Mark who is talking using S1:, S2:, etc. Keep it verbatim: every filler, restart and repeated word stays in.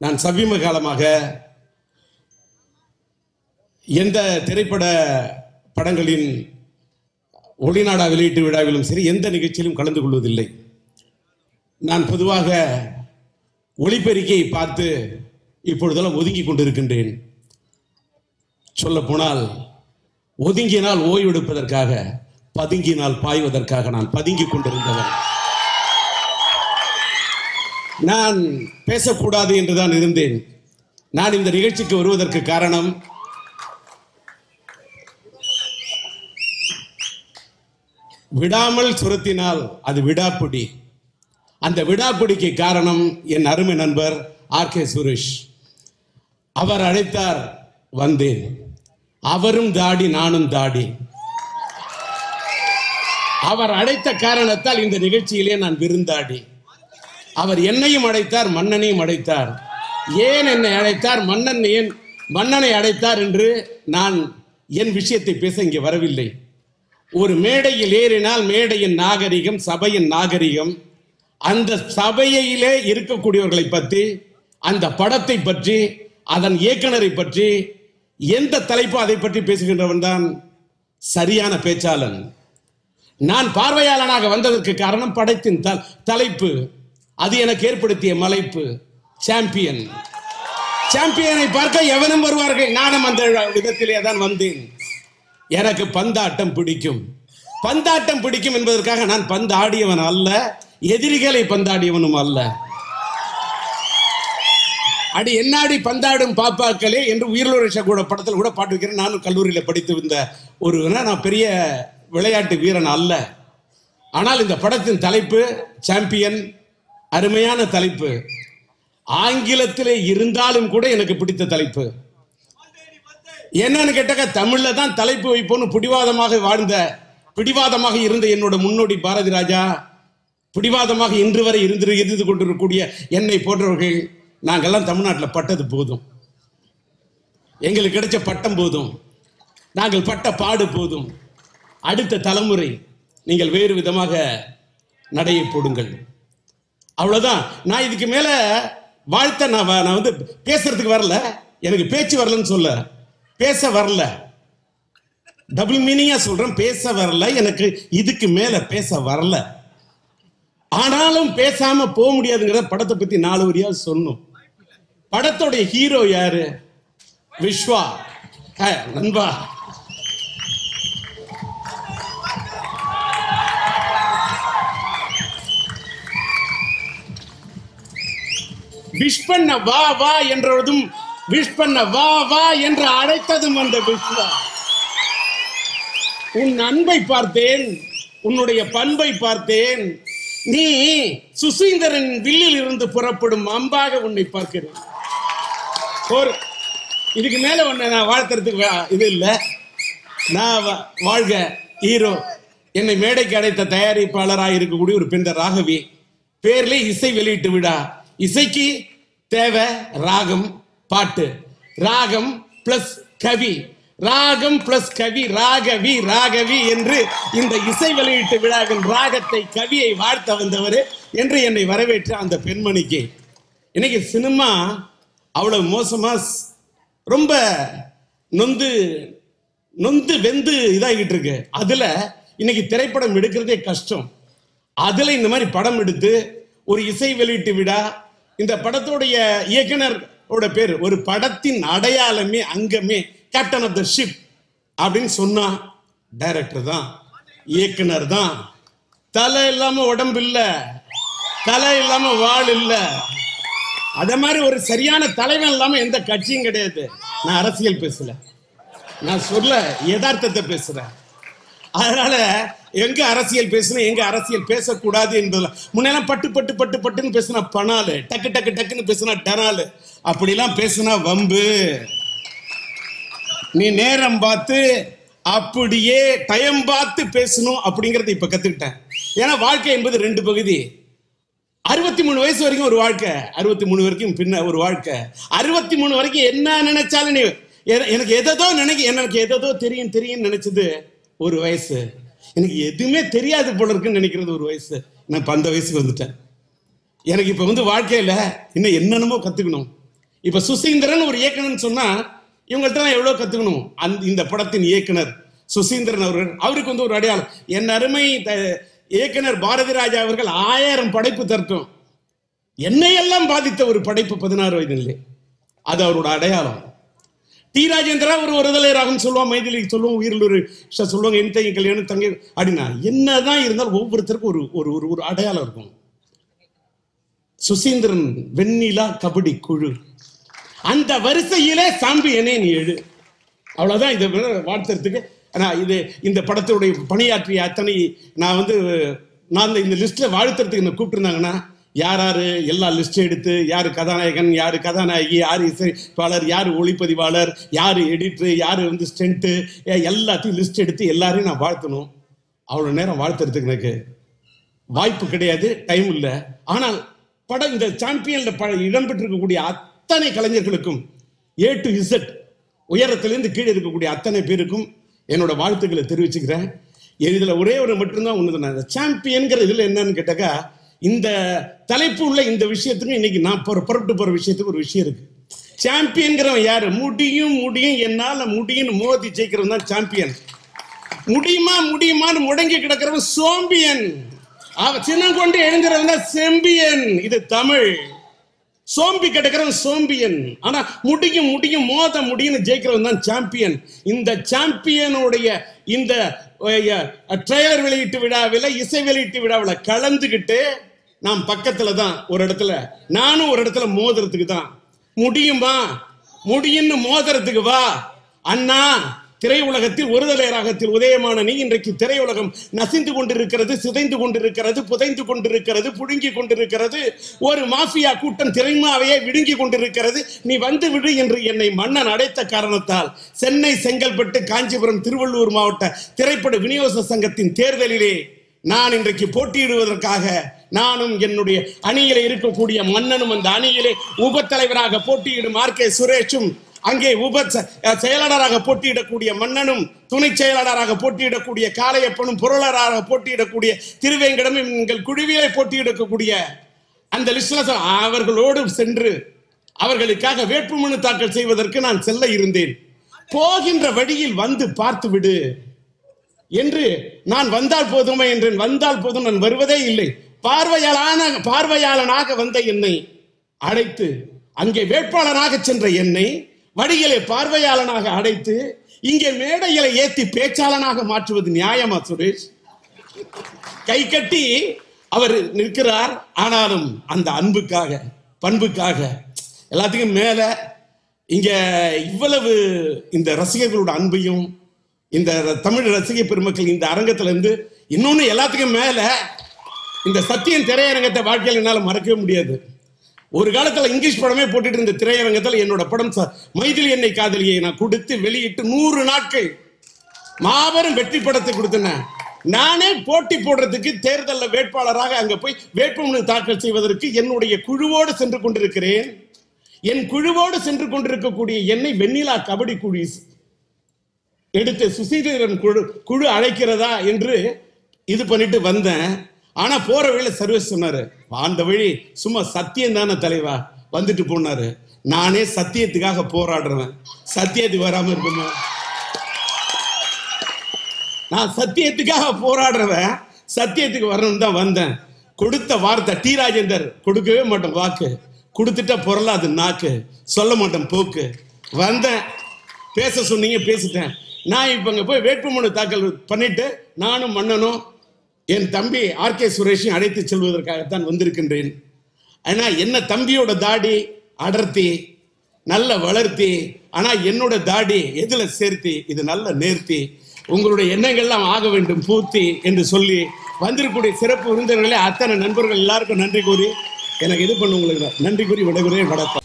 S1: நான் சமீப காலமாக எந்த திரைப்பட படங்களின் ஒளிநாடா வெளியீட்டு விழாவிலும் சரி எந்த நிகழ்ச்சியிலும் கலந்து கொள்வதில்லை. நான் பொதுவாக ஒளிபெருக்கியை பார்த்து இப்பொழுதெல்லாம் ஒதுங்கி கொண்டிருக்கின்றேன். சொல்ல போனால் ஒதுங்கினால் ஓய்வெடுப்பதற்காக, பதுங்கினால் பாய்வதற்காக நான் பதுங்கிக் கொண்டிருந்தவன். நான் பேசக்கூடாது என்றுதான் இருந்தேன். நான் இந்த நிகழ்ச்சிக்கு வருவதற்கு காரணம், விடாமல் சுரத்தினால் அது விடாப்பிடி. அந்த விடாப்பிடிக்கு காரணம் என் அருமை நண்பர் ஆர் கே சுரேஷ். அவர் அழைத்தார், வந்தேன். அவரும் தாடி, நானும் தாடி. அவர் அழைத்த காரணத்தால் இந்த நிகழ்ச்சியிலே நான் விருந்தாடி. அவர் என்னையும் அழைத்தார், மன்னனையும் அழைத்தார். ஏன் என்னை அழைத்தார், மன்னன் ஏன் மன்னனை அழைத்தார் என்று நான் என் விஷயத்தை பேச இங்கே வரவில்லை. ஒரு மேடையில் ஏறினால் மேடையின் நாகரிகம், சபையின் நாகரிகம், அந்த சபையிலே இருக்கக்கூடியவர்களை பற்றி, அந்த படத்தை பற்றி, அதன் இயக்குனரை பற்றி, எந்த தலைப்பு அதை பற்றி பேசுகின்றவன் தான் சரியான பேச்சாளன். நான் பார்வையாளனாக வந்ததற்கு காரணம் படத்தின் தலைப்பு. அது எனக்கு ஏற்படுத்திய மலைப்பு. சாம்பியன். சாம்பியனை பார்க்க எவனும் வருவார்கள். நானும் அந்த விதத்திலே தான் வந்தேன். எனக்கு பந்தாட்டம் பிடிக்கும். பந்தாட்டம் பிடிக்கும் என்பதற்காக நான் பந்து ஆடியவன் அல்ல, எதிரிகளை பந்தாடியவனும் அல்ல. அடி என்னாடி பந்தாடும் பாப்பாக்களே என்று உயிரிழந்த கூட படத்தில் கூட பாட்டு வைக்கிறேன். நானும் கல்லூரியில் படித்து வந்த ஒரு, நான் பெரிய விளையாட்டு வீரன் அல்ல. ஆனால் இந்த படத்தின் தலைப்பு சாம்பியன், அருமையான தலைப்பு. ஆங்கிலத்திலே இருந்தாலும் கூட எனக்கு பிடித்த தலைப்பு. என்னன்னு கேட்டாக்க, தமிழ்ல தான் தலைப்பு வைப்போன்னு பிடிவாதமாக வாழ்ந்த, பிடிவாதமாக இருந்த என்னோட முன்னோடி பாரதி ராஜா, பிடிவாதமாக இன்று வரை இருந்து இருந்து கொண்டிருக்கக்கூடிய என்னை போன்றவர்கள், நாங்கெல்லாம் தமிழ்நாட்டில் பட்டது போதும், எங்களுக்கு கிடைச்ச பட்டம் போதும், நாங்கள் பட்ட பாடு போதும். அடுத்த தலைமுறை நீங்கள் வேறு விதமாக நடையை போடுங்கள். அவ்வளவுதான். நான் இதுக்கு மேல வாழ்த்த நான் நான் வந்து பேசுறதுக்கு வரல. எனக்கு பேச்சு வரலன்னு சொல்ல, பேச வரல. டபுள் மீனிங்கா சொல்றேன், பேச வரல. எனக்கு இதுக்கு மேல பேச வரல. ஆனாலும் பேசாம போக முடியாதுங்கிற படத்தை பத்தி நாலு வரியா சொன்னோம். படத்தோடைய ஹீரோ யாரு? விஸ்வா. நண்பா, விஷ் பண்ண வா வா என்றதும், விஷ் பண்ண வா வா என்று அழைத்ததும் அந்த விஸ்வா. உன் அன்பை பார்த்தேன், உன்னுடைய பண்பை பார்த்தேன். நீ சுசீந்திரன் வில்லில் இருந்து புறப்படும் அம்பாக உன்னை பார்க்கிறேன். ஒரு இதுக்கு மேல ஒண்ணு நான் வாழ்த்துறதுக்கு இது இல்லை. நான் வாழ்க ஹீரோ. என்னை மேடைக்கு அடைத்த தயாரிப்பாளராக இருக்கக்கூடிய ஒரு பெண் ராகவி. பேர்ல இசை வெளியீட்டு விழா. இசைக்கு தேவை ராகம், பாட்டு. ராகம் பிளஸ் கவி, ராகம் பிளஸ் கவி, ராகவி ராகவி என்று இந்த இசை வெளியீட்டு விழாவின் ராகத்தை, கவியை வாழ்த்த வந்தவர் என்று என்னை வரவேற்ற அந்த பெண்மணிக்கு, இன்னைக்கு சினிமா அவ்வளவு மோசமா, ரொம்ப நொந்து நொந்து வெந்து இதாகிட்டு இருக்கு. அதுல இன்னைக்கு திரைப்படம் எடுக்கிறதே கஷ்டம். அதுல இந்த மாதிரி படம் எடுத்து ஒரு இசை வெளியீட்டு விழா, இந்த படத்தோடைய இயக்குனரோட பேர், ஒரு படத்தின் அடையாளமே அங்கமே கேப்டன் ஆஃப் த ஷிப் அப்படின்னு சொன்னா டைரக்டர் தான், இயக்குனர் தான். தலை இல்லாம உடம்பு இல்ல, தலை இல்லாம வாள் இல்ல. அத மாதிரி ஒரு சரியான தலைவன் இல்லாம எந்த கட்சியும் கிடையாது. நான் அரசியல் பேசல, நான் சொல்ல யதார்த்தத்தை பேசுறேன். அதனால எங்க அரசியல் பேசணும், எங்க அரசியல் பேசக்கூடாது என்பதுல முன்னெல்லாம் பட்டு பட்டு பட்டு பட்டுன்னு பேசினா பனாலு, டக்கு டக்கு டக்குன்னு பேசினா டனாலு, அப்படிலாம் பேசினா வம்பு. நீ நேரம் பார்த்து அப்படியே டைம் பார்த்து பேசணும் அப்படிங்கறத இப்ப கத்துக்கிட்டேன். ஏன்னா வாழ்க்கை என்பது ரெண்டு பகுதி. அறுபத்தி மூணு வயசு வரைக்கும் ஒரு வாழ்க்கை, அறுபத்தி மூணு வரைக்கும் பின்ன ஒரு வாழ்க்கை. அறுபத்தி மூணு வரைக்கும் என்ன நினைச்சாலும் நீ எனக்கு எதோ நினைக்க, எனக்கு எதோ தெரியும் தெரியும் நினைச்சது ஒரு வயசு. எனக்கு எதுவுமே தெரியாது போல இருக்குன்னு நினைக்கிறது ஒரு வயசு. நான் அந்த வயசுக்கு வந்துட்டேன். எனக்கு இப்ப வந்து வாழ்க்கையில இன்னும் என்னென்னமோ கத்துக்கணும். இப்ப சுசீந்திரன் ஒரு இயக்குனர் சொன்னா இவங்கள்ட்ட எவ்வளவு கத்துக்கணும். அந்த இந்த படத்தின் இயக்குனர் சுசீந்திரன் அவர்கள், அவருக்கு வந்து ஒரு அடையாளம். என் அருமை இயக்குனர் பாரதி ராஜா அவர்கள் ஆயிரம் படைப்பு தரட்டும், என்னையெல்லாம் பாதித்த ஒரு படைப்பு பதினாறு வயதிலே, அது அவரோட அடையாளம். டி ராஜேந்திரா ஒரு ஒருதலை ராகம் சொல்லுவான், மைதிலி சொல்லுவோம், உயிரில் சொல்லுவாங்க, என் தங்கி கல்யாணம் தங்கி அப்படின்னா என்னதான் இருந்தாலும் ஒவ்வொருத்தருக்கும் ஒரு ஒரு ஒரு அடையாளம் இருக்கும். சுசீந்திரன் வெண்ணிலா கபடி குழு, அந்த வரிசையிலே சாம்பியனே நீ எழு, அவ்வளவுதான். இதை வாழ்த்துறதுக்கு நான் இது இந்த படத்துடைய பணியாற்றிய அத்தனை நான் வந்து நான் இந்த லிஸ்ட்ல வாழ்த்துறதுக்கு என்ன கூப்பிட்டுருந்தாங்கன்னா யார் யாரு எல்லா லிஸ்ட் எடுத்து யாரு கதாநாயகன், யாரு கதாநாயகி, யாரு இசைப்பாளர், யாரு ஒளிப்பதிவாளர், யாரு எடிட்டர், யாரு வந்து ஸ்டென்ட்டு, எல்லாத்தையும் லிஸ்ட் எடுத்து எல்லாரையும் நான் வாழ்த்தணும். அவ்வளோ நேரம் வாழ்த்துறதுக்கு எனக்கு வாய்ப்பு கிடையாது, டைம் இல்லை. ஆனால் படம் இந்த சாம்பியன்ல ப இடம்பெற்றிருக்கக்கூடிய அத்தனை கலைஞர்களுக்கும் ஏ டு இசட் உயரத்திலிருந்து கீழே இருக்கக்கூடிய அத்தனை பேருக்கும் என்னோட வாழ்த்துக்களை தெரிவிச்சுக்கிறேன். இதுல ஒரே ஒரு மட்டும்தான் ஒன்று, சாம்பியன்கிற இதுல என்னன்னு கேட்டாக்கா, இந்த தலைப்பு உள்ள இந்த விஷயத்துக்கு இன்னைக்கு நான் புறப்பட்டு போற விஷயத்துக்கு ஒரு விஷயம் இருக்கு. சாம்பியன்கிறவன் யாரு? முடியும் முடியும் என்னால முடியும் மோதி ஜெயிக்கிறவன் தான் சாம்பியன். முடியுமா முடியுமான்னு முடங்கி கிடக்கிறவன் சோம்பியன். சின்னம் கொண்டு எழுந்துறவன் தான் செம்பியன். இது தமிழ். சோம்பி கிடக்கிறவன் சோம்பியன். ஆனா முடியும் முடியும் மோத முடியும் ஜெயிக்கிறவன் தான் சாம்பியன். இந்த சாம்பியனுடைய இந்த ட்ரெய்லர் வெளியீட்டு விழாவில், இசை வெளியீட்டு விழாவில் கலந்துகிட்டு நாம் பக்கத்துல தான் ஒரு இடத்துல, நானும் ஒரு இடத்துல மோதுறதுக்கு தான். முடியுமா முடியும்னு மோதுறதுக்கு வா அண்ணா. திரையுலகத்தில் ஒருதலை ராகத்தில் உதயமான நீ இன்றைக்கு திரையுலகம் நசிந்து கொண்டிருக்கிறது, சிதைந்து கொண்டிருக்கிறது, புதைந்து கொண்டிருக்கிறது, புடுங்கி கொண்டிருக்கிறது. ஒரு மாஃபியா கூட்டம் திரைமாவையே விடுங்கி கொண்டிருக்கிறது. நீ வந்து விடு என்று என்னை மன்னன் அடைத்த காரணத்தால் சென்னை, செங்கல்பட்டு, காஞ்சிபுரம், திருவள்ளூர் மாவட்ட திரைப்பட விநியோக சங்கத்தின் தேர்தலிலே நான் இன்றைக்கு போட்டியிடுவதற்காக நானும் என்னுடைய அணியிலே இருக்கக்கூடிய மன்னனும் அந்த அணியிலே உப தலைவராக போட்டியிடும் ஆர் கே சுரேஷும், அங்கே உப செயலாளராக போட்டியிடக்கூடிய மன்னனும், துணை செயலாளராக போட்டியிடக்கூடிய காளையப்பனும், பொருளாளராக போட்டியிடக்கூடிய திருவேங்கடமும் எங்கள் குழுவிலே போட்டியிடக்கூடிய அந்த லிஸ்ட்ல அவர்களோடு சென்று அவர்களுக்காக வேட்புமனு தாக்கல் செய்வதற்கு நான் செல்ல இருந்தேன். போகின்ற வழியில் வந்து பார்த்து விடு என்று நான் வந்தால் போதுமே என்றேன். வந்தால் போதும், நான் வருவதே இல்லை. பார்வையாளன பார்வையாளனாக வந்த என்னை அழைத்து, அங்கே வேட்பாளராக சென்ற என்னை வடிகளை பார்வையாளனாக அடைத்து இங்கே மேடைகளை ஏற்றி பேச்சாளனாக மாற்றுவது நியாயமா சுரேஷ்? கை கட்டி அவர் நிற்கிறார். ஆனாலும் அந்த அன்புக்காக, பண்புக்காக, எல்லாத்துக்கும் மேல இங்க இவ்வளவு இந்த ரசிகர்களோட அன்பையும், இந்த தமிழ் ரசிக பெருமக்கள் இந்த அரங்கத்துல இருந்து இன்னொன்னு எல்லாத்துக்கும் மேல இந்த சத்தியம் திரையரங்கத்தை வாழ்க்கையில் என்னால் மறக்கவே முடியாது. ஒரு காலத்துல இங்கிலீஷ் படமே போட்டுட்டு இருந்த திரையரங்கத்தில் என்னோட படம் மைதிலி என்னை காதலியை நான் கொடுத்து வெளியிட்டு நூறு நாட்கள் மாபெரும் வெற்றி படத்தை கொடுத்தேன். நானே போட்டி போடுறதுக்கு தேர்தலில் வேட்பாளராக அங்க போய் வேட்புமனு தாக்கல் செய்வதற்கு என்னுடைய குழுவோடு சென்று கொண்டிருக்கிறேன். என் குழுவோடு சென்று கொண்டிருக்கக்கூடிய என்னை வெண்ணிலா கபடி குழு எடுத்து சுசீந்திரன் குழு குழு அழைக்கிறதா என்று இது பண்ணிட்டு வந்தேன். ஆனா போற வழியில சர்வீஸ் சொன்னாரு, அந்த வழி சும்மா சத்தியம் தானே தலைவா வந்துட்டு போனாரு. நானே சத்தியத்துக்காக போராடுறேன், சத்தியத்துக்கு வராம இருக்குமா? நான் சத்தியத்துக்காக போராடுறவன், சத்தியத்துக்கு வரணும்னு தான் வந்தேன். கொடுத்த வார்த்தை டி ராஜேந்தர், கொடுக்கவே மாட்டோம் வாக்கு, கொடுத்துட்டா பொருளாது நாக்கு, சொல்ல மாட்டேன் போக்கு. வந்தேன், பேச சொன்னீங்க பேசிட்டேன். நான் இப்ப அங்க போய் வேட்புமனு தாக்கல் பண்ணிட்டு நானும் மன்னனும் என் தம்பி ஆர் கே சுரேஷையும் அழைத்து செல்வதற்காகத்தான் வந்திருக்கின்றேன். ஆனா என்ன தம்பியோட தாடி அடர்த்தி நல்ல வளர்த்தி, ஆனா என்னோட தாடி எதுல சேர்த்தி, இது நல்ல நேர்த்தி, உங்களுடைய எண்ணங்கள்லாம் ஆக வேண்டும் பூர்த்தி என்று சொல்லி வந்திருக்கக்கூடிய சிறப்பு விருந்தினர்களே அத்தனை நண்பர்கள் எல்லாருக்கும் நன்றி கூறி எனக்கு இது பண்ண உங்களுக்கு நன்றி கூறி விடைபெறுகிறேன். வணக்கம்.